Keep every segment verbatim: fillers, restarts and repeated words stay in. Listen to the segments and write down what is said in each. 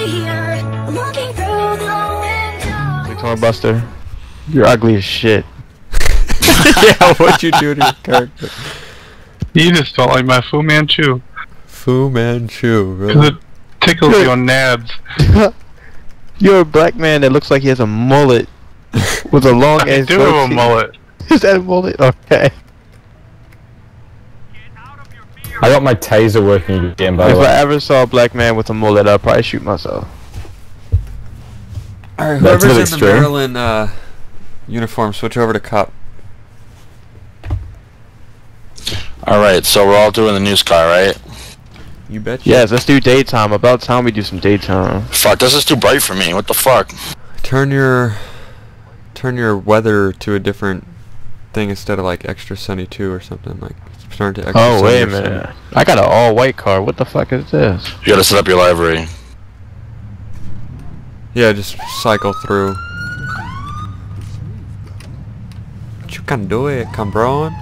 Guitar Buster, you're ugly as shit. Yeah, what'd you do to your character? You just don't like my Fu Manchu. Fu Manchu, really? Cause it tickles your nads. You're a black man that looks like he has a mullet with a long I ass do have a mullet. Is that a mullet? Okay. I got my taser working again, by If the way. I ever saw a black man with a mullet, I'd probably shoot myself. Alright, That's whoever's in really the extreme. Maryland uh, uniform, switch over to cop. Alright, so we're all doing the news car, right? You betcha. Yes, let's do daytime. About time we do some daytime. Fuck, this is too bright for me. What the fuck? Turn your turn your weather to a different thing instead of like extra sunny two or something. Like turn to extra sunny. Oh, wait a or something. minute. I got an all-white car. What the fuck is this? You gotta set up your library. Yeah, just cycle through. You can do it, cabron.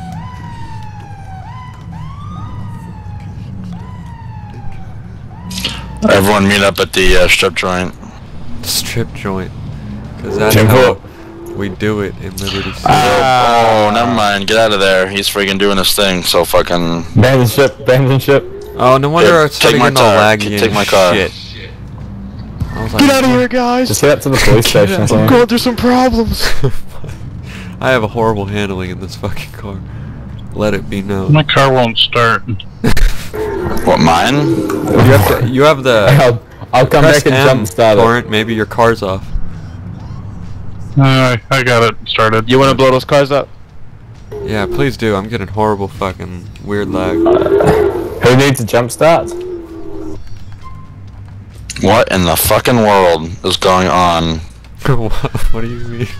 Everyone meet up at the uh, strip joint. Strip joint. Cause that's Temple. how we do it in Liberty City. Oh, never mind. Get out of there. He's freaking doing his thing. So fucking. Abandon ship, abandon ship. Oh, no wonder Yeah, I started take my getting all car. laggy Take and my car. shit. I was like, Get out of here, guys! Just head up to the police station or I'm something. going through some problems. I have a horrible handling in this fucking car. Let it be known. My car won't start. What, mine? You have to, you have the I'll, I'll come press back and M, jump start it. torrent, maybe your car's off. Uh, I got it started. You wanna blow those cars up? Yeah, please do. I'm getting horrible fucking weird lag. Who needs a jump start? What in the fucking world is going on? what, what do you mean?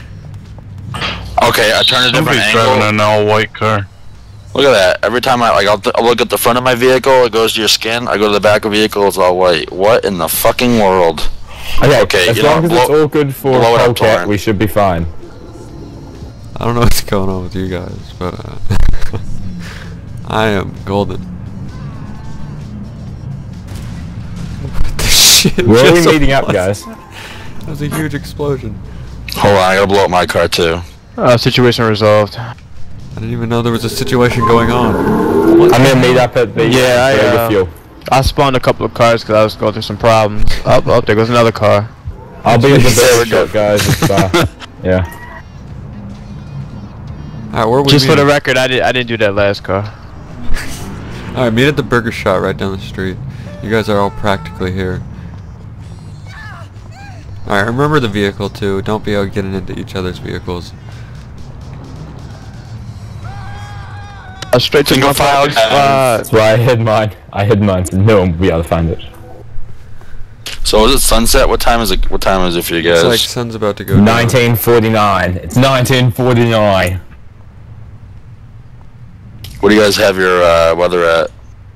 Okay, I turned a different Somebody's driving angle. an all-white car. Look at that. Every time I like, I'll, th I'll look at the front of my vehicle, it goes to your skin. I go to the back of the vehicle, it's all white. What in the fucking world? Okay, Okay, as you know, long as blow- it's all good for blow it up, Hellcat, Torrent. we should be fine. I don't know what's going on with you guys, but uh, I am golden. What the shit? Where are we just meeting up, was? guys? That was a huge explosion. Hold on, I gotta blow up my car too. Uh, situation resolved. I didn't even know there was a situation going on. What I'm the gonna meet hell? up at the Yeah, I, uh, uh, fuel. I spawned a couple of cars because I was going through some problems. Oh, oh, there goes another car. I'll be at the There burger we go. shop, guys. It's, uh, yeah. Alright, where are we Just for the meeting? record, I did I didn't do that last car. Alright, meet at the burger shop right down the street. You guys are all practically here. Alright, remember the vehicle too. Don't be out getting into each other's vehicles. Uh, straight to Single my file parking cab. spot. That's why I hid mine. I hid mine, so no one will be able to find it. So is it sunset? What time is it? What time is it for you guys? It's like sun's about to go down. nineteen forty-nine. It's nineteen forty-nine. What do you guys have your uh, weather at?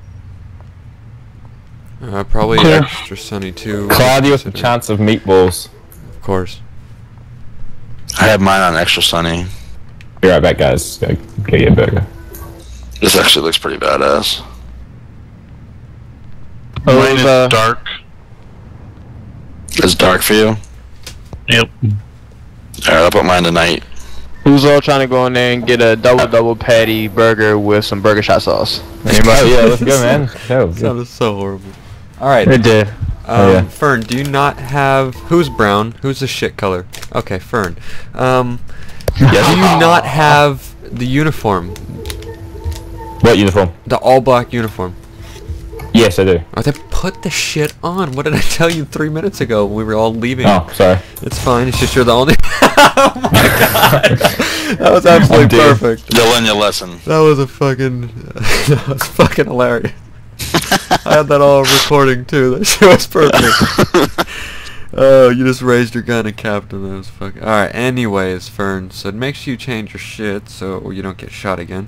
Uh, probably Clear. extra sunny too. Cloudy with a considering- chance of meatballs. Of course. I have mine on extra sunny. Be right back, guys. Go get your burger. This actually looks pretty badass. Oh, Mine is uh, dark. It's dark for you? Yep. Alright, I'll put mine tonight. Who's all trying to go in there and get a double double patty burger with some burger shot sauce? Anybody? Oh yeah, let's go, man. Go. That was so horrible. Alright. It did. Um, Oh, yeah. Fern, do you not have... Who's brown? Who's the shit color? Okay, Fern. Um, do you not have the uniform? What uniform? The all-black uniform? Yes, I do. Oh, then put the shit on. What did I tell you three minutes ago when we were all leaving? Oh, sorry. It's fine. It's just you're the only... Oh my god! That was absolutely Dude. perfect. You'll learn your lesson. That was a fucking... That was fucking hilarious. I had that all recording too. That shit was perfect. Oh, you just raised your gun and capped him. That was fucking... Alright, anyways, Fern. So make sure you change your shit so you don't get shot again.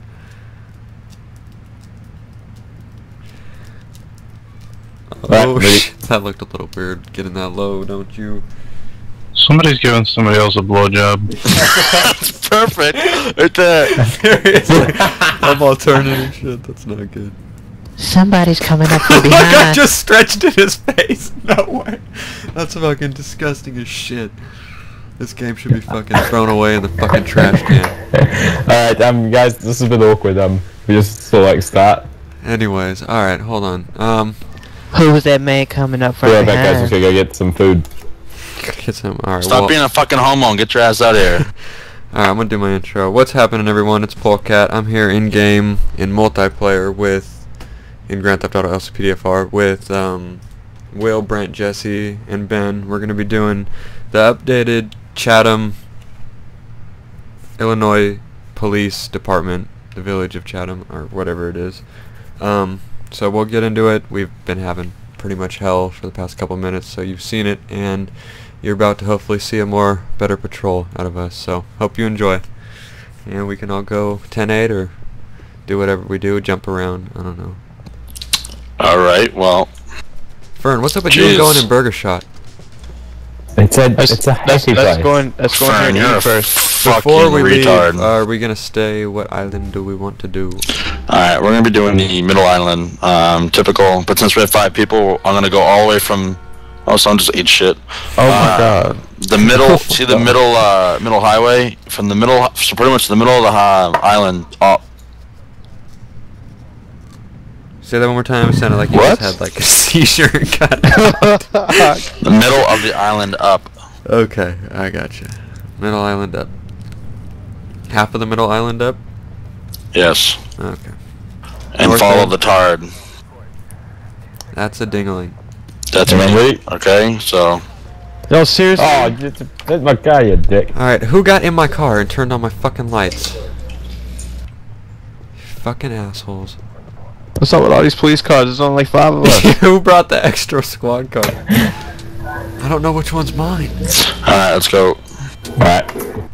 Right, Oh, ready. shit. That looked a little weird. Getting that low, don't you? Somebody's giving somebody else a blowjob. That's perfect. Right there. Seriously. I'm alternating shit. That's not good. Somebody's coming up from Oh my god, behind. just stretched in his face. No way. That's fucking disgusting as shit. This game should be fucking thrown away in the fucking trash can. Alright, um, guys, this has been awkward. Um, we just sort of like start. Anyways, alright, hold on. Um, Who was that man coming up from Be right back, guys. behind? We should go get some food. get some. Alright, Stop well, being a fucking homo and get your ass out of here. alright, I'm gonna do my intro. What's happening, everyone? It's Polecat. I'm here in game in multiplayer with in Grand Theft Auto L C P D F R with um, Will, Brent, Jesse, and Ben. We're gonna be doing the updated Chatham, Illinois Police Department, the village of Chatham, or whatever it is. Um, so we'll get into it. We've been having pretty much hell for the past couple minutes, so you've seen it, and you're about to hopefully see a more better patrol out of us. So hope you enjoy, and we can all go ten eight or do whatever we do, jump around. I don't know. All right. Well, Fern, what's up with you Jeez. going in Burger Shot? It's a, Let's, it's a let's, happy let's place. go in. Let's go in here Fern, and you're a eat first. Before fucking we retard. leave, are we gonna stay? What island do we want to do? Alright, we're gonna be doing the middle island, um, typical, but since we have five people, I'm gonna go all the way from, oh, someone just ate shit. Oh my Uh, god. The middle, see the middle, uh, middle highway? From the middle, so pretty much the middle of the uh, island up. Say that one more time. It sounded like you What? just had like a seizure. Got The middle of the island up. Okay, I gotcha. Middle island up. Half of the middle island up? Yes. Okay. And North follow end. the tard. That's a dingling. That's And me. then wait. Okay, so. No, seriously. Oh, that's that's my guy, you dick. Alright, who got in my car and turned on my fucking lights? Fucking assholes. What's up with all these police cars? There's only like five of us. Who brought the extra squad car? I don't know which one's mine. Alright, let's go. Alright.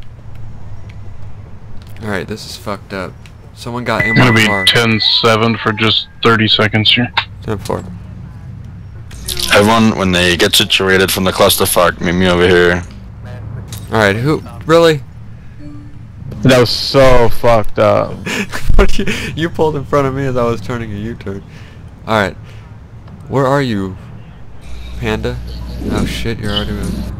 Alright, this is fucked up. Someone got in It's gonna my be car. ten seven for just thirty seconds here. ten four. Everyone, when they get situated from the clusterfuck, meet me over here. Alright, who? Really? That was so fucked up. What you, you pulled in front of me as I was turning a U-turn. Alright. Where are you? Panda? Oh shit, you're already with...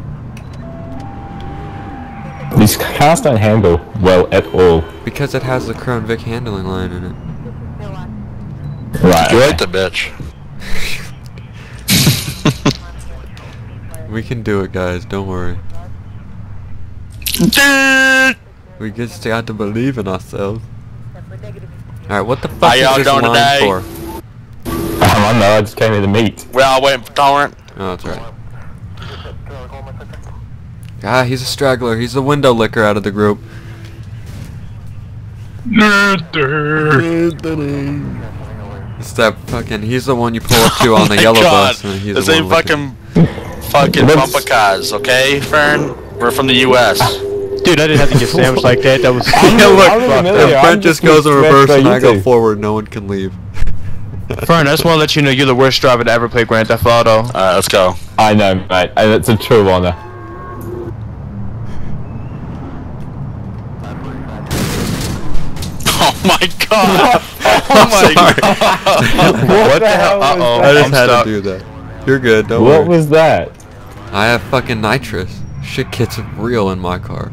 These cars don't handle well at all. Because it has the Crown Vic handling line in it. Right. You like the bitch. We can do it, guys, don't worry. We just got to believe in ourselves. Alright, what the fuck How is y'all this doing line today? for? I don't know, I just came here to meet. We're all waiting for Torrent. Oh, that's right. Ah, he's a straggler. He's the window licker out of the group. It's that fucking. He's the one you pull up to on the Oh my yellow God. bus, and he's This the ain't one licking. fucking, fucking Let's- bumper cars, okay, Fern? We're from the U S Dude, I didn't have to get sandwiched like that. That was. Yeah, look, I'm if familiar, I'm Brent just just goes in being reverse smashed and by I you go two. forward, no one can leave. Fern, I just want to let you know you're the worst driver to ever play Grand Theft Auto. Alright, let's go. I know, mate, and it's a true honor. Oh my god! Oh my god! What the hell? was Uh-oh. I just I'm had stuck. to do that. You're good, don't What worry. was that? I have fucking nitrous. Shit gets real in my car.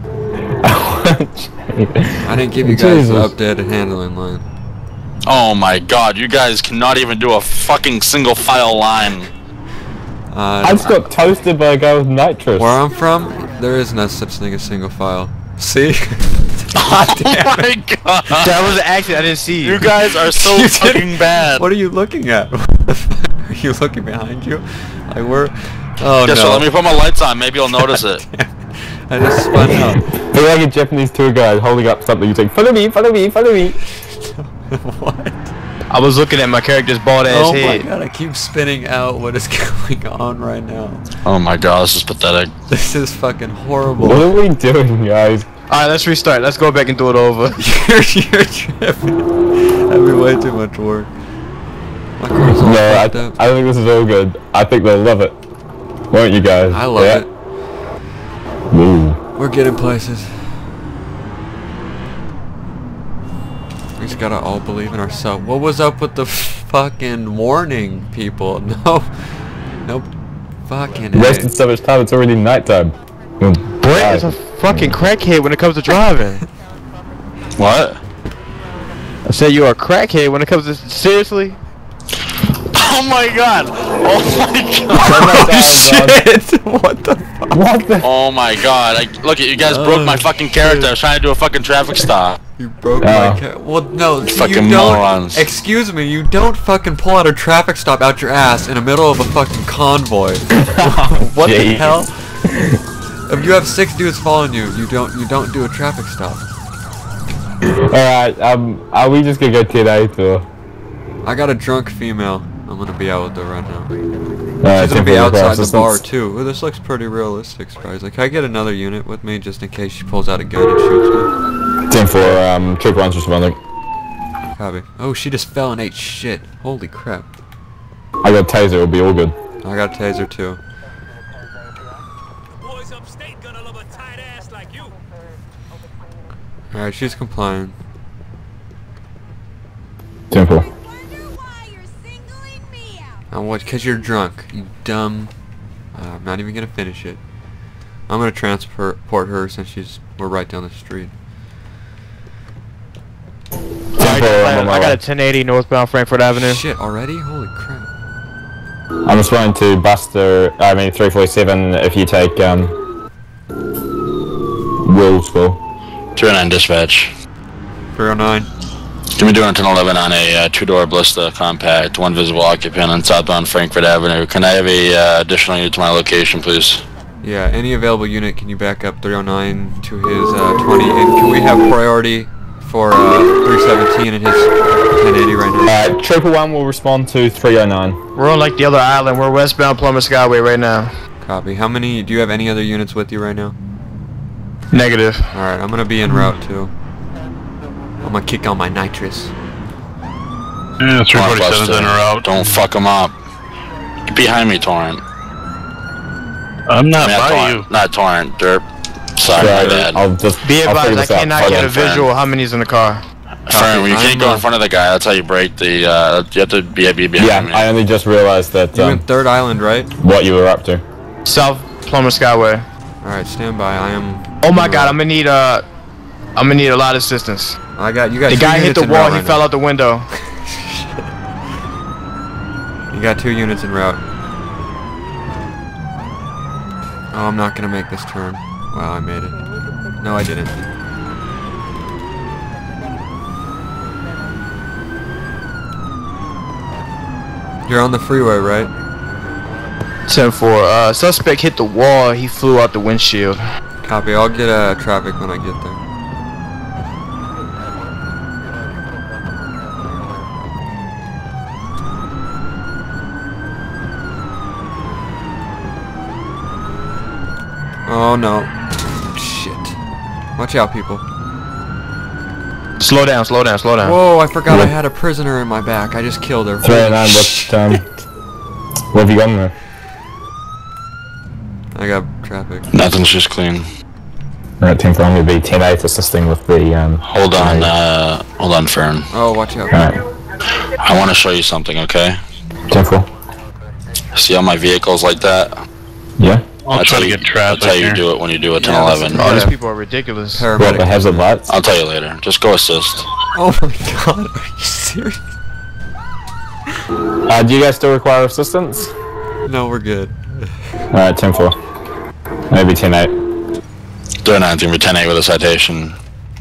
I didn't give you guys the Jesus. updated handling line. Oh my god, you guys cannot even do a fucking single file line. Uh, I just got toasted by a guy with nitrous. Where I'm from, there is no such thing as single file. See? Oh my god! That was an accident. I didn't see you. You guys are so You fucking didn't- bad. What are you looking at? Are you looking behind you? Like we're. Oh Yeah, no. so let me put my lights on, maybe you'll notice it. I just spun out. You're like a Japanese tour guide holding up something. You take, follow me, follow me, follow me. What? I was looking at my character's bald ass Oh my head. god, I keep spinning out what is going on right now. Oh my god, this is pathetic. This is fucking horrible. What are we doing, guys? Alright, let's restart. Let's go back and do it over. you're, you're tripping. That'd be way too much work. My car's all No, I, fucked up. I think this is all good. I think they'll love it. Won't you guys? I love Yeah? it. Ooh. We're getting places. We just gotta all believe in ourselves. What was up with the fucking warning people. No, no fucking. Wasted so much time. It's already nighttime. Brent is a fucking crackhead when it comes to driving. What? I said you're a crackhead when it comes to seriously. Oh my god! Oh my god! Oh shit! What the fuck? What the? Oh my god! I, look at you guys broke my fucking character. I was trying to do a fucking traffic stop. You broke Oh. my car. Well, no, see, Fucking you don't. morons. Excuse me, you don't fucking pull out a traffic stop out your ass in the middle of a fucking convoy. What the Jeez. hell? If you have six dudes following you, you don't you don't do a traffic stop. Alright, um, are we just gonna go ten eight or? I got a drunk female. I'm gonna be out with her right now. Uh, She's gonna be outside the bar too. Well, this looks pretty realistic, surprisingly. Can I get another unit with me just in case she pulls out a gun and shoots me? ten four, um, Troop one's responding. Copy. Oh, she just fell and ate shit. Holy crap. I got a taser, it'll be all good. I got a taser too. Boys upstate gonna love a tight ass like you. Alright, she's complying. ten four. And what? Cause you're drunk, you dumb. Uh, I'm not even gonna finish it. I'm gonna transport her since she's we're right down the street. I got, I got a ten eighty northbound Frankfurt Avenue. Shit, already? Holy crap! I'm responding to Buster, I mean three forty-seven if you take, um, Will School. two oh nine dispatch. three oh nine. Can we do a ten eleven on a uh, two-door Blista compact, one visible occupant on southbound Frankfurt Avenue? Can I have a uh, additional unit to my location, please? Yeah, any available unit, can you back up three oh nine to his uh, twenty? And can we have priority for uh, three seventeen and his ten eighty right now? Uh, Trooper one will respond to three oh nine. We're on like the other island. We're westbound Plummer Skyway right now. Copy. How many? Do you have any other units with you right now? Negative. All right, I'm gonna be en route too. I'm gonna kick on my nitrous. Yeah, three Come on, forty-seven's Buster. in or out. Don't fuck them up. Get behind me, Torrent. I'm not I mean, by Torrent, you. Not Torrent, Derp. Sorry, my bad. I'll just Be I'll advised, figure I this out. cannot Hold get on. a visual how many's in the car. Fern, when you can't I'm, go uh, in front of the guy, that's how you break the, uh, you have to be, be behind Yeah, me. I only just realized that, You um, went Third Island, right? what you were up to. South Plummer Skyway. All right, stand by. I am. Oh my en god, route. I'm gonna need uh, I'm gonna need a lot of assistance. I got you. Got The two guy hit units the en wall. route He right fell now. out the window. You got two units en route. Oh, I'm not gonna make this turn. Wow, I made it. No, I didn't. You're on the freeway, right? ten four. Uh, suspect hit the wall. He flew out the windshield. Copy. I'll get uh, traffic when I get there. Oh no. Shit. Watch out, people. Slow down, slow down, slow down. Whoa, I forgot I had a prisoner in my back. I just killed her. three oh nine, what, um, what have you got in there? I got traffic. Nothing's just clean. Alright, ten four, I'm gonna be ten eight assisting with the, um... Hold on, uh, hold on, Fern. Oh, watch out. Alright, I want to show you something, okay? ten four. See all my vehicles like that? Yeah? I'll That's try how to you- get traffic That's how you here. do it when you do a ten Yeah, eleven. Oh, these Yeah. people are ridiculous. What, Paramedic. the hazard lights? I'll tell you later. Just go assist. Oh my god, are you serious? Uh, do you guys still require assistance? No, we're good. Alright, ten four. Maybe ten eight. three oh nine, thing for ten eight with a citation.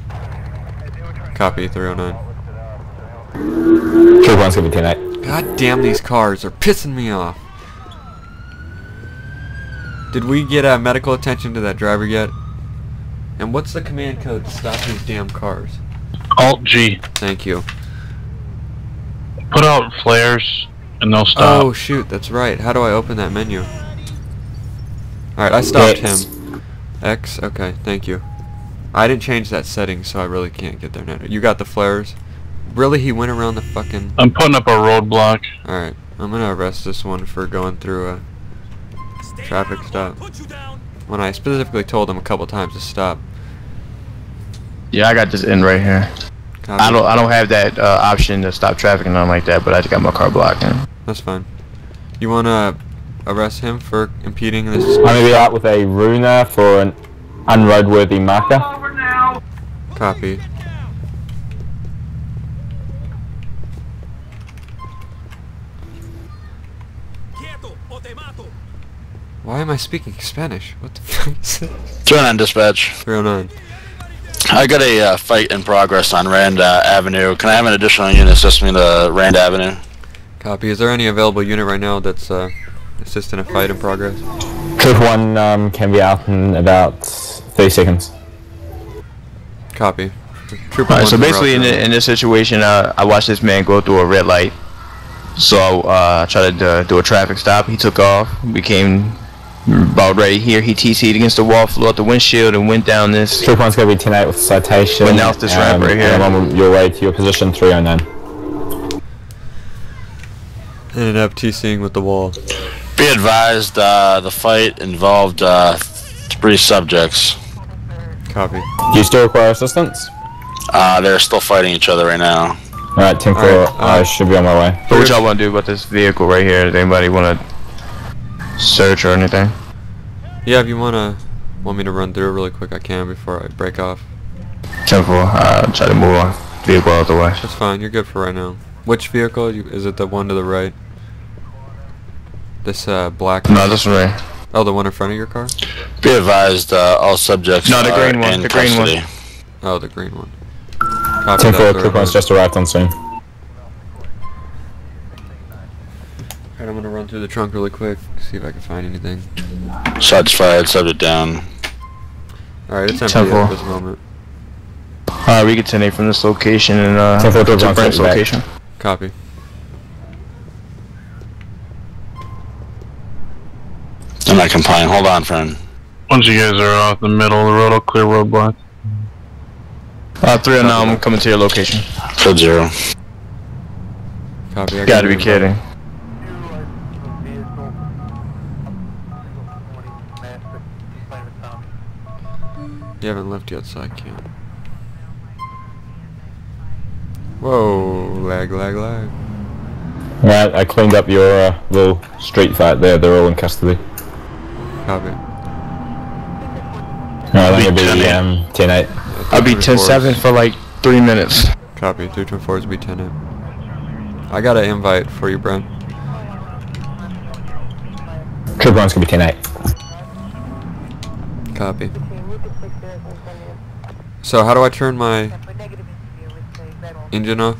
Copy, three oh nine. Troop one's gonna be ten eight. God damn, these cars are pissing me off. Did we get uh, medical attention to that driver yet? And what's the command code to stop these damn cars? Alt G. Thank you. Put out flares and they'll stop. Oh shoot, that's right. How do I open that menu? Alright, I stopped X. him. X? Okay, thank you. I didn't change that setting, so I really can't get there now. You got the flares? Really, he went around the fucking... I'm putting up a roadblock. Alright, I'm gonna arrest this one for going through a traffic stop. When I specifically told him a couple times to stop. Yeah, I got this in right here. Copy. I don't I don't have that uh, option to stop traffic and nothing like that, but I just got my car blocked. That's fine. You wanna arrest him for impeding this? I'm gonna be out with a runer for an unroadworthy marker. Copy. Why am I speaking Spanish? What the fuck is that? three oh nine dispatch. three oh nine. I got a uh, fight in progress on Rand uh, Avenue. Can I have an additional unit assist me to Rand Avenue? Copy. Is there any available unit right now that's uh, assisting a fight in progress? Troop one um, can be out in about thirty seconds. Copy. Trooper Alright, so one's basically in, route the, in this situation, uh, I watched this man go through a red light. So uh, I tried to uh, do a traffic stop. He took off. We came about ready here. He T C'd against the wall, flew out the windshield, and went down this. Troop one's gonna be ten eight with citation. Went out this ramp right here. And on your way to your position, three oh nine. Ended up TCing with the wall. Be advised, uh, the fight involved uh, three subjects. Copy. Do you still require assistance? Uh, they're still fighting each other right now. Alright, ten four, Alright, I uh, should be on my way. So what y'all want to do about this vehicle right here? Does anybody want to search or anything? Yeah, if you wanna want me to run through it really quick, I can before I break off. ten four, uh, try to move on. Vehicle out the way. That's fine. You're good for right now. Which vehicle? You, is it the one to the right? This uh, black. No, this one right. Oh, the one in front of your car? Be advised, uh, all subjects No, the are green one, in the green one. custody. Oh, the green one. Copy ten that, four, they're Troop one's on. just arrived on scene. Alright, I'm gonna run through the trunk really quick, see if I can find anything. Shots fired, subject down. Alright, it's empty ten four. at this moment. Alright, we get ten eight from this location and uh, ten four, go to Troop Brent's one's back. location. Copy. I'm not complying. Hold on, friend. Once you guys are off the middle of the road, I'll clear roadblock. Uh, three oh nine, I'm coming to your location. Code zero. Copy. I You gotta be your kidding. You haven't left yet, so I can't. Whoa, lag, lag, lag. Right, I cleaned up your uh, little street fight there, they're all in custody. Copy. Alright, I'm gonna be um, ten eight. I'll be ten seven for like three minutes. Copy. three two four is B ten eight. I got an invite for you, Brent. Troop one's gonna be ten eight. Copy. So how do I turn my engine off?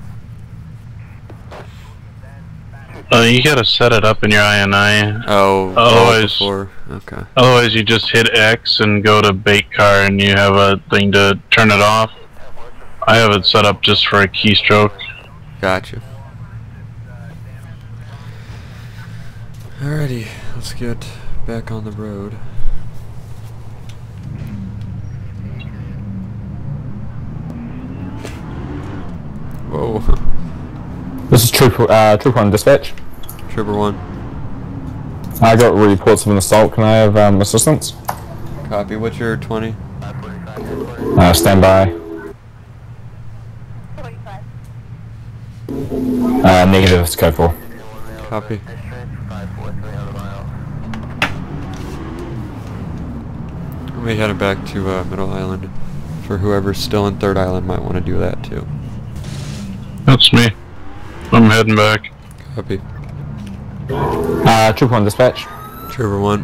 Uh, you gotta set it up in your I N I. Oh, Otherwise- before. Okay. Otherwise, you just hit X and go to bait car, and you have a thing to turn it off. I have it set up just for a keystroke. Gotcha. Alrighty, let's get back on the road. Whoa. This is Troop, uh, Troop one dispatch. Trooper one. I got reports of an assault, can I have um, assistance? Copy. What's your twenty? Uh, stand by. Uh, negative, it's code four. Copy. I'll be heading back to uh, Middle Island. For whoever's still in Third Island might want to do that too. That's me. I'm heading back. Copy. Uh, Troop one dispatch. Trooper one.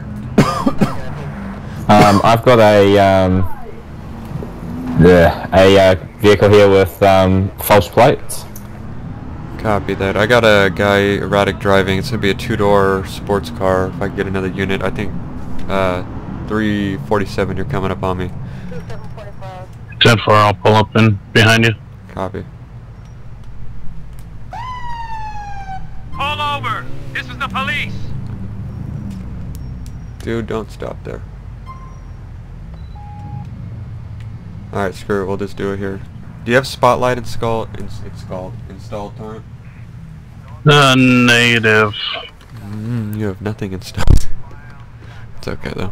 Um, I've got a, um, yeah, a uh, vehicle here with um, false plates. Copy that. I got a guy erratic driving. It's gonna be a two-door sports car. If I can get another unit, I think uh, three forty-seven. You're coming up on me. ten four, I'll pull up in behind you. Copy. Pull over! This is the police! Dude, don't stop there. Alright, screw it. We'll just do it here. Do you have Spotlight installed? Ins installed? Installed, Torrent? Uh, negative. Mm, you have nothing installed. It's okay though.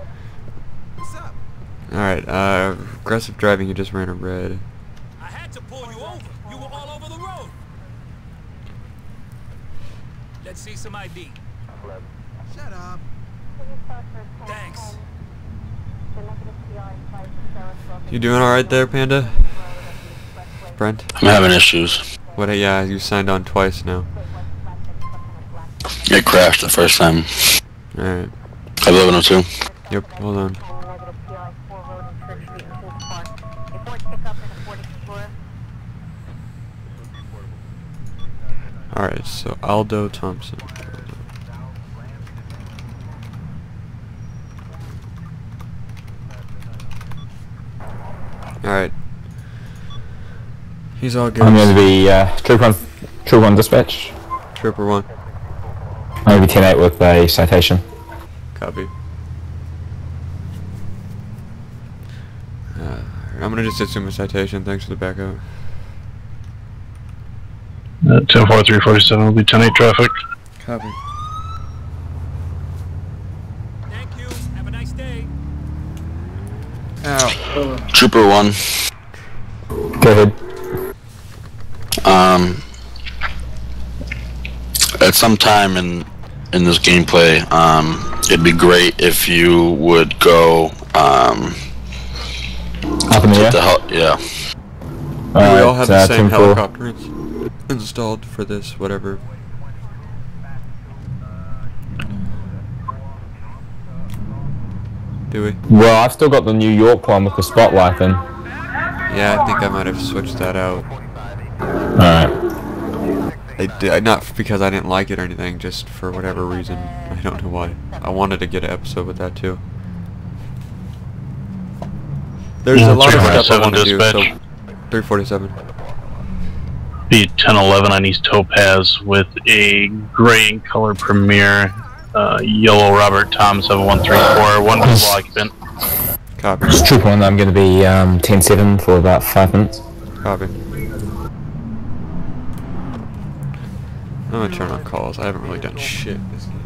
Alright, uh, aggressive driving. You just ran a red. I had to Let's see some I D. Shut up. Thanks. You doing alright there, Panda? Brent? I'm having issues. What, yeah, you signed on twice now. It crashed the first time. Alright. eleven oh two. Yep, hold on. Alright, so Aldo Thompson. Alright. He's all good. I'm going to be uh, Troop one, Troop one dispatch. Trooper one. I'm going to be ten eight with a citation. Copy. Uh, I'm going to just assume a citation. Thanks for the backup. Uh, ten four three forty-seven will be ten eight traffic. Copy. Thank you. Have a nice day. Ow. Trooper one. Go ahead. Um, at some time in in this gameplay, um, it'd be great if you would go um, Up in the air. the hel- yeah. we all have the uh, same ten four. helicopter ins installed for this, whatever. Do we? Well, I've still got the New York one with the spotlight in. Yeah, I think I might have switched that out. Alright. I did, not because I didn't like it or anything, just for whatever reason. I don't know why. I wanted to get an episode with that too. There's Yeah, a lot of three stuff I want to do, so... dispatch. three forty-seven. Be ten eleven on East Topaz with a gray in color Premier, uh, yellow Robert Tom seven one three four, one visible occupant. Copy. It's Troop one, I'm going to be um, ten seven for about five minutes. Copy. I'm gonna turn on calls. I haven't really done shit this game.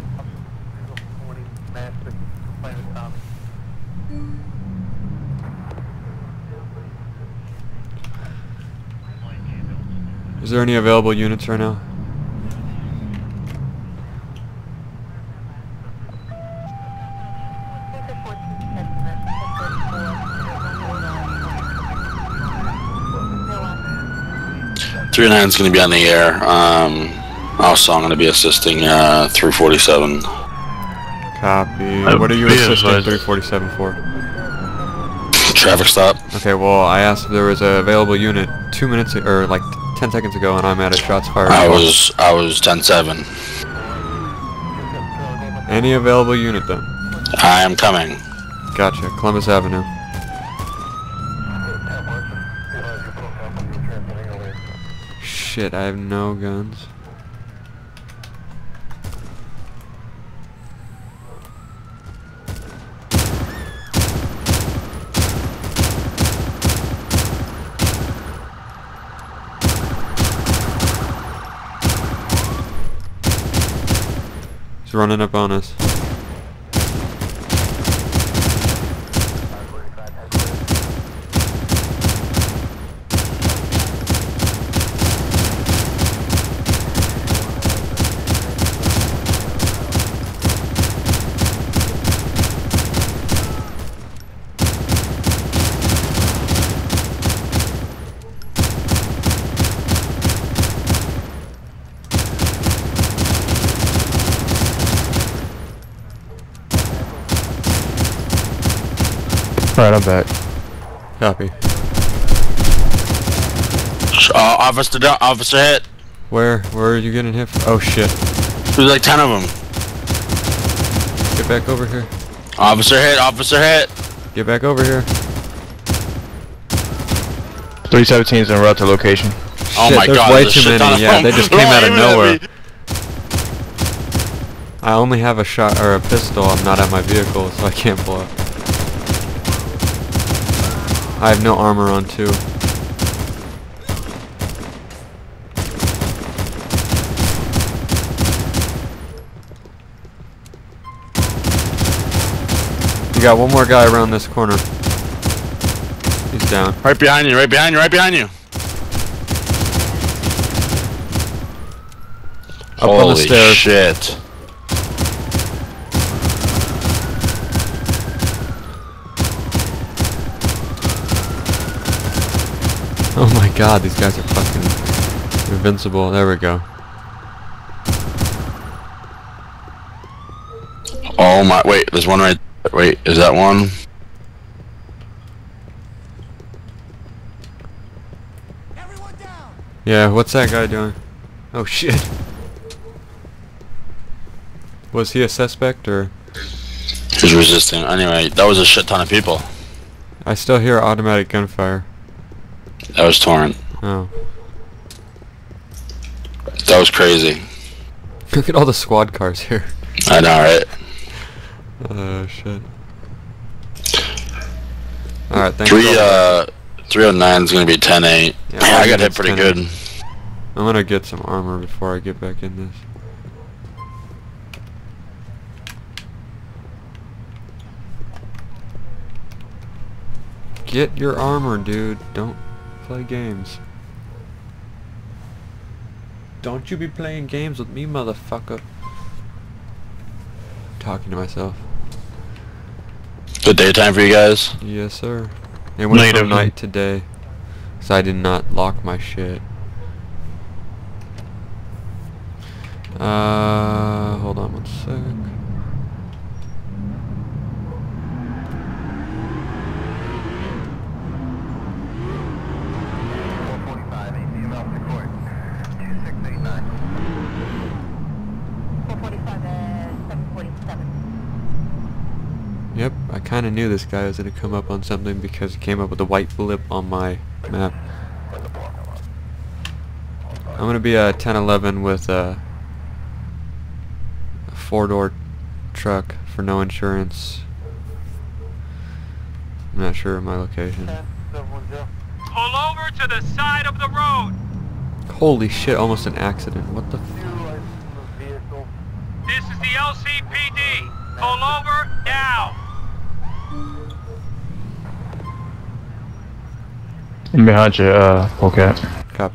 Is there any available units right now? three nine is going to be on the air. Um, also, I'm going to be assisting uh, three forty-seven. Copy. Uh, What are you be assisting advised. three forty-seven for? Traffic stop. Okay, well, I asked if there was a available unit two minutes a- or like ten seconds ago, and I'm at a shots fired. I was I was ten seven. Any available unit then? I am coming. Gotcha. Columbus Avenue. Shit, I have no guns. He's running up on us. Alright, I'm back. Copy. Uh, officer, down, officer hit. Where? Where are you getting hit from? Oh shit. There's like ten of them. Get back over here. Officer hit. Officer hit. Get back over here. three seventeen is en route to location. Oh Shit, my there's god. way there's a too shit ton many. of Yeah, them. they just They're came all out of aiming at nowhere. me. I only have a shot or a pistol. I'm not at my vehicle, so I can't pull up. I have no armor on too. You got one more guy around this corner. He's down. Right behind you. Right behind you. Right behind you. Up on the Holy stairs. shit. Oh my god, these guys are fucking invincible. There we go. Oh my, wait, there's one right, wait, is that one? Everyone down. Yeah, what's that guy doing? Oh shit. Was he a suspect or? He's resisting. Anyway, that was a shit ton of people. I still hear automatic gunfire. That was Torrent. Oh. That was crazy. Look at all the squad cars here. I know, right? Oh shit. Alright, thanks. Three, for- uh, three oh nine is gonna be ten eight. Yeah, Yeah, I got hit it's pretty ten eight. good. I'm gonna get some armor before I get back in this. Get your armor, dude. Don't play games. Don't you be playing games with me, motherfucker. Talking to myself. Good daytime for you guys? Yes, sir. It went Negative. from night to day. Cause I did not lock my shit. Uh, hold on one sec. Yep, I kinda knew this guy was gonna come up on something because he came up with a white blip on my map. I'm gonna be a ten eleven with a, a four-door truck for no insurance. I'm not sure of my location. Pull over to the side of the road. Holy shit, almost an accident. What the f- This is the L C P D. Pull over now. Behind you, uh, Polecat. Cop.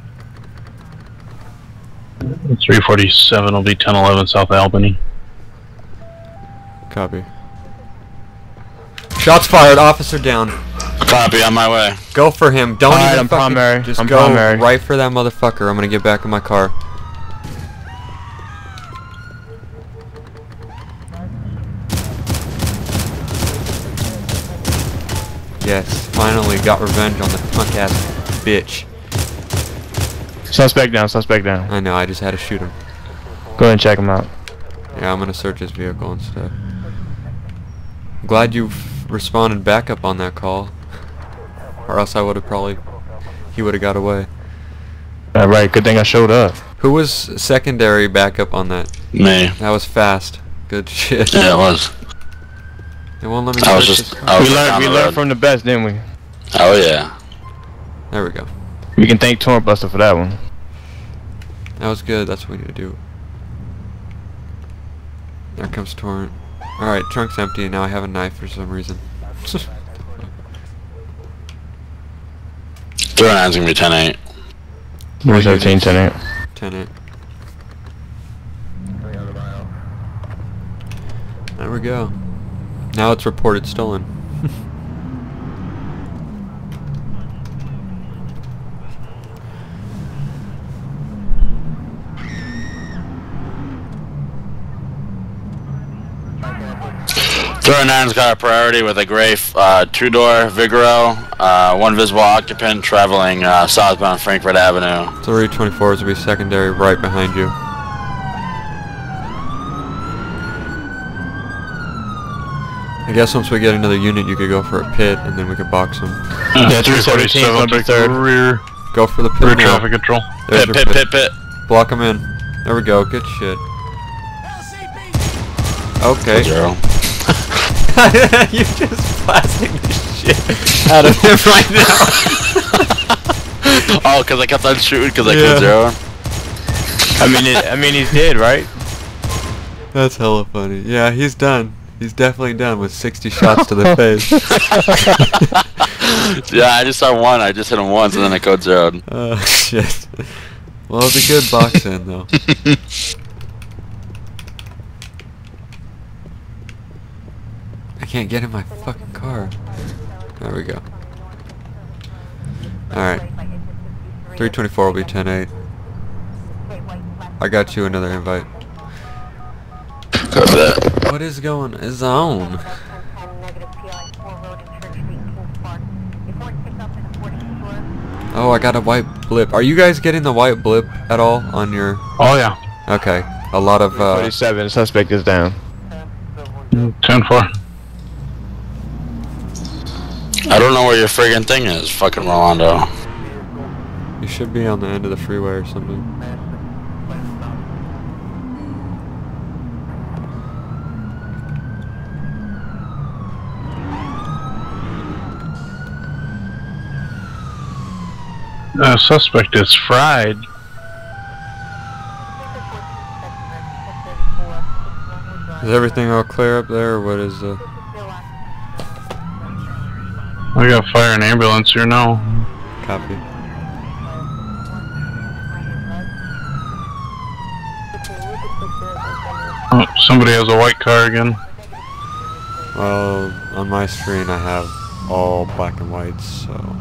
three forty-seven will be ten eleven South Albany. Copy. Shots fired, officer down. Copy, on my way. Go for him. Don't Alright, even I'm fucking primary. just I'm go primary. right for that motherfucker. I'm gonna get back in my car. Yes, finally got revenge on the punk ass bitch. Suspect down, suspect down. I know, I just had to shoot him. Go ahead and check him out. Yeah, I'm gonna search his vehicle instead. I'm glad you responded back up on that call. Or else I would have probably... He would have got away. Alright, good thing I showed up. Who was secondary backup on that? Me. That was fast. Good shit. Yeah, it was. It won't let me I was search just, this I car. was We just learned, on we the learned road. from the best, didn't we? Oh yeah. There we go. We can thank Torrent Buster for that one. That was good. That's what we need to do. There comes Torrent. Alright, trunk's empty and now I have a knife for some reason. three oh nine's gonna be ten eight. three seventeen, ten eight. ten eight. There we go. Now it's reported stolen. three oh nine's got a priority with a gray uh, two-door Vigoro, uh, one visible occupant traveling uh, southbound Frankfurt Avenue. three twenty-fours will be secondary right behind you. I guess once we get another unit you could go for a pit and then we could box them. Yeah, three seventeen, will number take third. the rear, Go for the pit rear now. traffic control. There's Pit, your pit, pit, pit. Block them in. There we go. Good shit. L C P D. Okay. Zero. You're just blasting the shit out of him right now. Oh, because I kept on shooting because I Yeah. killed zero. I mean, it, I mean, he's dead, right? That's hella funny. Yeah, he's done. He's definitely done with sixty shots to the face. Yeah, I just saw one. I just hit him once and then I code zeroed. Oh shit. Well, it was a good box in though. I can't get in my fucking car. There we go. Alright. three twenty-four will be ten eight. I got you another invite. Copy that. What is going on? Oh, I got a white blip. Are you guys getting the white blip at all on your... Oh yeah. Okay. A lot of, uh... forty-seven, suspect is down. ten four. I don't know where your friggin' thing is, fucking Rolando. You should be on the end of the freeway or something. Uh, suspect is fried. Is everything all clear up there, or what is the... I got fire and ambulance here now. Copy. Oh, somebody has a white car again. Well, on my screen I have all black and whites, so...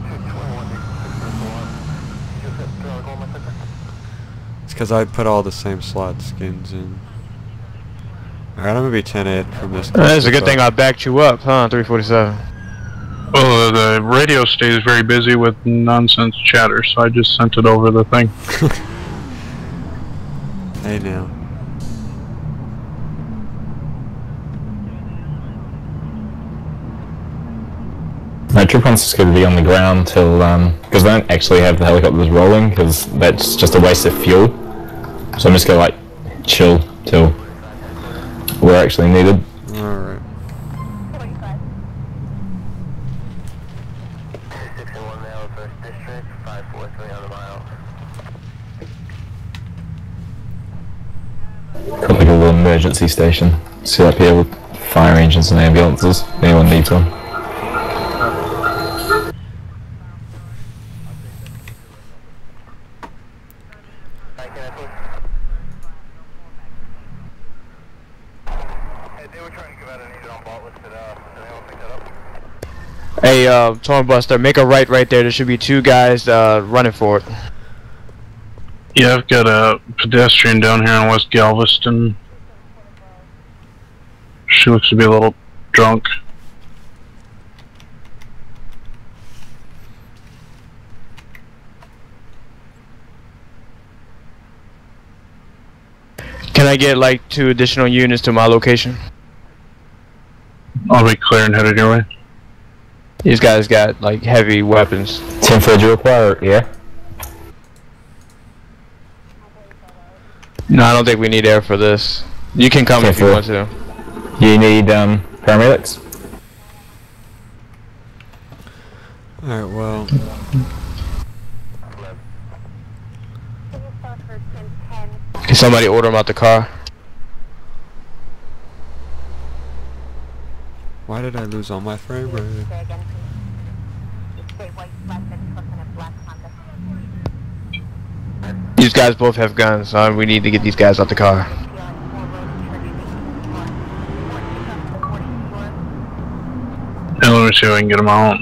It's because I put all the same slot skins in. Alright, I'm gonna be ten eight from this. That's a good thing I backed you up, huh? three forty-seven. Well, the radio stays very busy with nonsense chatter, so I just sent it over the thing. Hey now. My trip wants is going to be on the ground till, um, because I don't actually have the helicopters rolling, because that's just a waste of fuel. So I'm just going to, like, chill till we're actually needed. Alright. Got like a little emergency station set up here with fire engines and ambulances, if anyone needs one. Hey, uh, Torn Buster, make a right right there. There should be two guys uh, running for it. Yeah, I've got a pedestrian down here in West Galveston. She looks to be a little drunk. Can I get like two additional units to my location? I'll be clear and headed your way. These guys got like heavy weapons. ten four, do you require it? Yeah? No, I don't think we need air for this. You can come if you want to. You need um, paramedics? Alright, well... Can somebody order them out the car? Why did I lose all my frame rate? These guys both have guns, so we need to get these guys out the car. Yeah, let me see if I can get them out.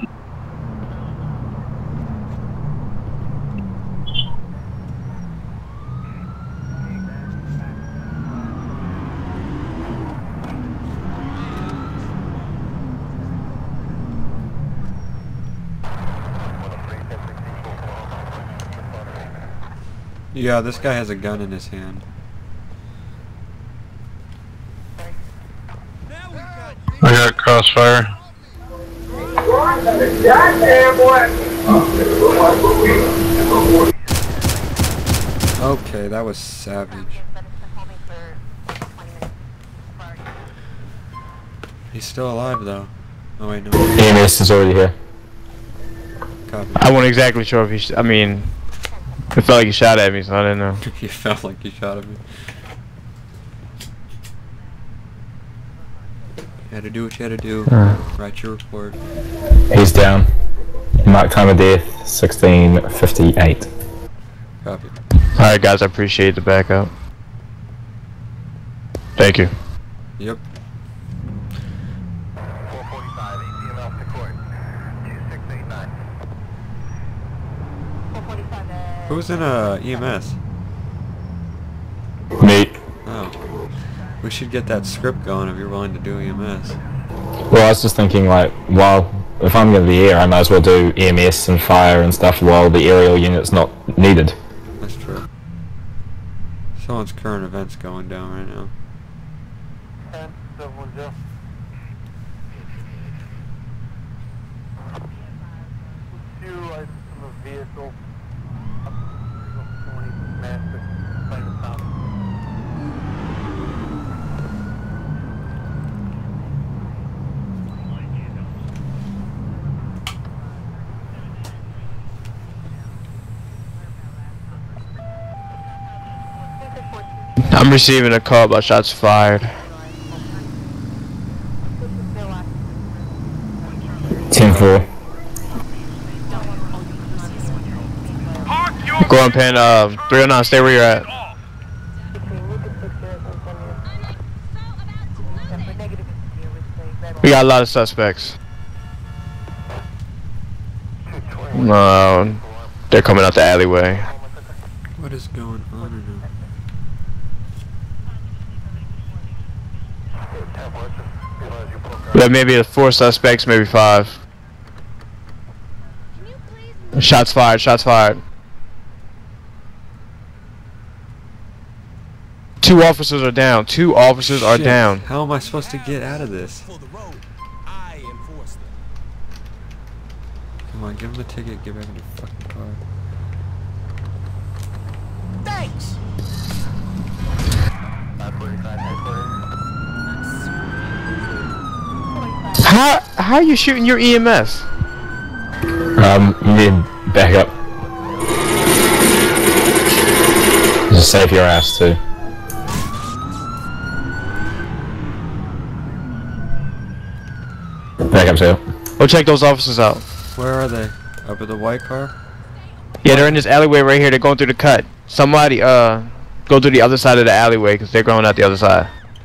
Yeah, this guy has a gun in his hand. I got crossfire. Okay, that was savage. He's still alive though. Oh wait, no. E M S is already here. Copy. I wasn't exactly sure if he. Sh I mean, it felt like he shot at me, so I didn't know. You felt like you shot at me. You had to do what you had to do. Uh. Write your report. He's down. Mark time of death, sixteen fifty-eight. Copy. Alright guys, I appreciate the backup. Thank you. Yep. four forty-five, A C M L to court. two six eight nine. four forty-five, uh... Who's in uh, E M S? Me. Oh. We should get that script going if you're willing to do E M S. Well, I was just thinking, like, while if I'm going to be air, I might as well do E M S and fire and stuff while the aerial unit's not needed. That's true. Someone's current events going down right now. ten seven one zero. Two items from the vehicle. twenty master. Find the top. I'm receiving a call about shots fired. ten four. Go on, Pen. Uh, three oh nine, stay where you're at. We got a lot of suspects. No, they're coming out the alleyway. What is going on right now? We have maybe four suspects, maybe five. Shots fired, shots fired. Two officers are down. Two officers are Shit. down. How am I supposed to get out of this? Come on, give him the ticket, get back in your fucking car. Thanks! How how are you shooting your E M S? Um, you need backup. Just save your ass too. Backup sale. Go check those officers out. Where are they? Up at the white car? Yeah, they're in this alleyway right here. They're going through the cut. Somebody uh go to the other side of the alleyway because they're going out the other side.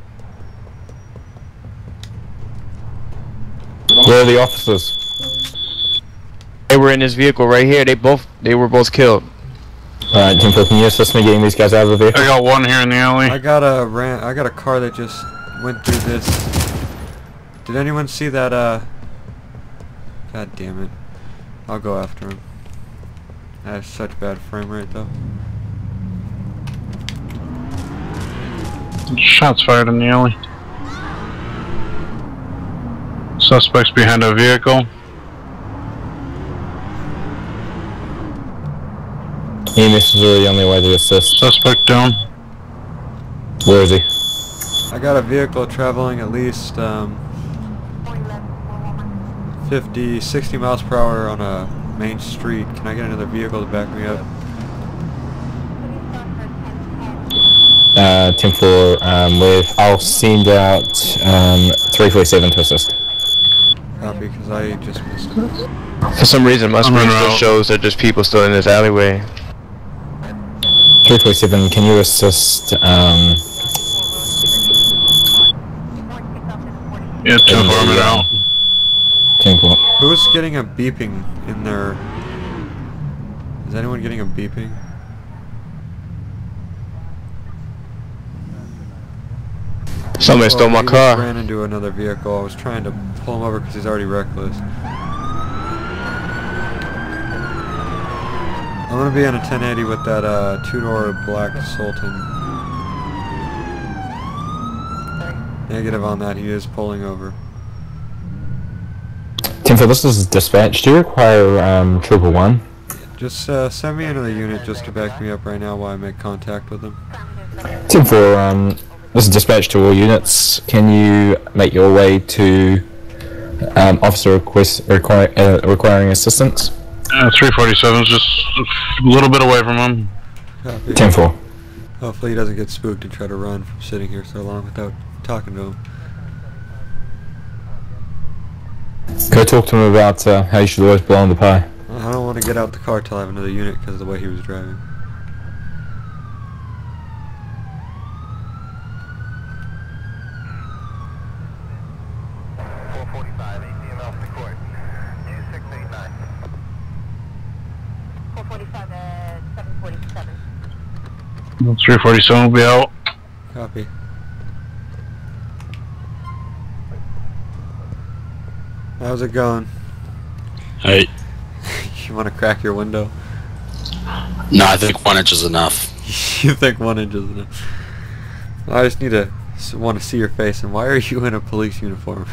Where are the officers? They were in this vehicle right here. They both they were both killed. Alright, Team four, can you assist me getting these guys out of the vehicle? I got one here in the alley. I got a ran I got a car that just went through this. Did anyone see that uh God damn it. I'll go after him. I have such bad frame rate though. Shots fired in the alley. Suspects behind a vehicle. E M S is really the only way to assist. Suspect down. Where is he? I got a vehicle traveling at least um fifty, sixty miles per hour on a main street. Can I get another vehicle to back me up? Uh, ten four, um, with, I'll send out, um, three forty-seven to assist. Copy, because I just missed it. For some reason, my screen still shows that there's people still in this alleyway. three forty-seven, can you assist, um... Yeah, ten four, I'm in out. ten four. Who's getting a beeping in their... Is anyone getting a beeping? Somebody stole my he car. ran into another vehicle. I was trying to pull him over because he's already reckless. I'm gonna be on a ten eighty with that uh, two-door black Sultan. Negative on that, he is pulling over. ten four, this is dispatch. Do you require, um, triple one? Just uh, send me into the unit just to back me up right now while I make contact with him. ten four, um, this is dispatch to all units. Can you make your way to, um, officer request, require, uh, requiring assistance? Uh, three forty-seven is just a little bit away from him. Copy. ten four. Hopefully he doesn't get spooked and try to run from sitting here so long without talking to him. Go talk to him about, uh, how you should always blow on the pie. I don't want to get out the car till I have another unit because of the way he was driving. three forty-seven will be out. Copy. How's it going? Hey. You want to crack your window? No, I think one inch is enough. You think one inch is enough? I just need to want to see your face. And why are you in a police uniform?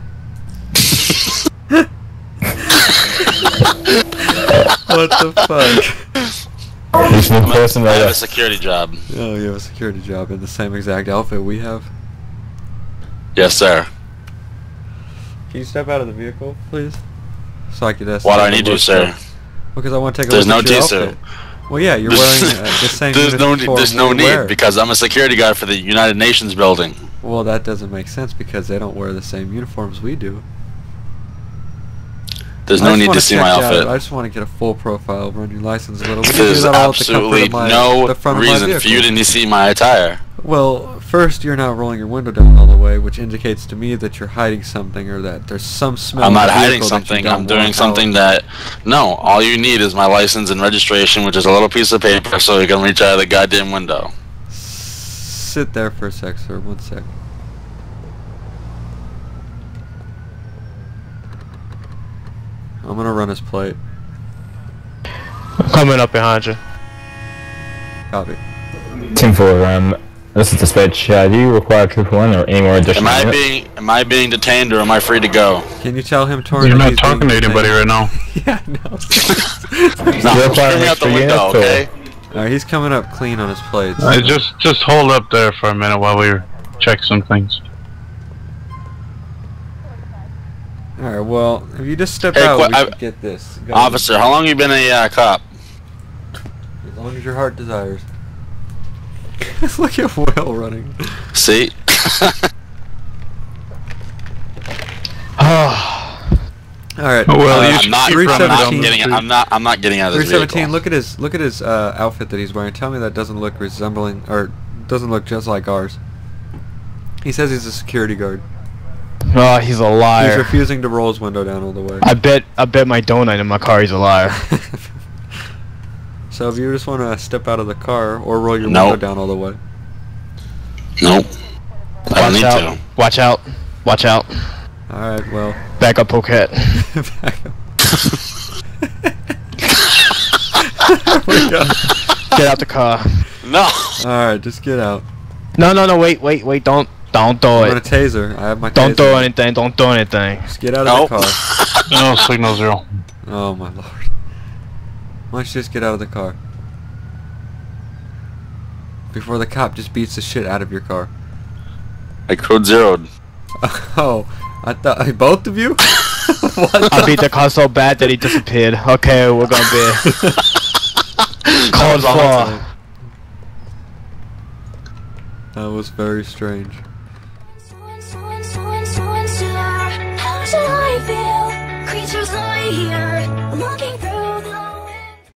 What the fuck? He's an person I have a right security job. Oh, you have a security job in the same exact outfit we have. Yes, sir. Can you step out of the vehicle, please? So I could ask. What do I need to, sir? Because I want to take a There's look no at your need, sir. outfit. Well, yeah, you're wearing uh, the same There's no, uniform there's no we need wear. because I'm a security guard for the United Nations building. Well, that doesn't make sense because they don't wear the same uniforms we do. There's I no just need wanna to see check my you out. outfit. I just want to get a full profile, run your license a little. We can do There's that all at the comfort absolutely of my, no the front of my reason vehicle. for you to need to see my attire. Well, first you're not rolling your window down all the way, which indicates to me that you're hiding something or that there's some smell. I'm in not the hiding vehicle that you something. don't I'm doing want something out. that... No, all you need is my license and registration, which is a little piece of paper so you can reach out of the goddamn window. Sit there for a sec, sir. One sec. I'm gonna run his plate. I'm coming up behind you. Copy. Team four, um, this is dispatch. Uh, do you require triple one or any more additional Am I units? being am I being detained or am I free to go? Can you tell him, Torn? You're that not he's talking to being anybody detained? right now. Yeah, no. No, You're requiring screw me out the extra window, units, or- okay? Alright, he's coming up clean on his plates. Uh, just just hold up there for a minute while we check some things. Alright, well, if you just step Hey, out, qu- we I- can get this. Go. Officer, how long you been a uh, cop? As long as your heart desires. Look at Will running. See? Alright, Well, uh, you I'm should not, keep I'm running not down the getting street. I'm not I'm not getting out of this three seventeen, vehicle. look at his look at his uh, outfit that he's wearing. Tell me that doesn't look resembling or doesn't look just like ours. He says he's a security guard. Oh, he's a He's liar. refusing to roll his window down all the way. I bet I bet my donut in my car he's a liar. So if you just want to step out of the car or roll your Nope. window down all the way. Nope. I don't Watch need out. to. Watch out. Watch out. Alright, well. Back up, Pocket. Back up. Oh my God. Get out the car. No. Alright, just get out. No, no, no, wait, wait, wait, don't don't throw I'm gonna it. taser. I have my Don't taser. throw anything, don't throw anything. Just get out of Nope. the car. No, signal zero. Oh my lord. Why don't you just get out of the car? Before the cop just beats the shit out of your car. I code zeroed. Oh, I thought both of you? What I the beat the car so bad that he disappeared. Okay, we're gonna be called for. That was very strange. How should I feel? Creatures lie here. Look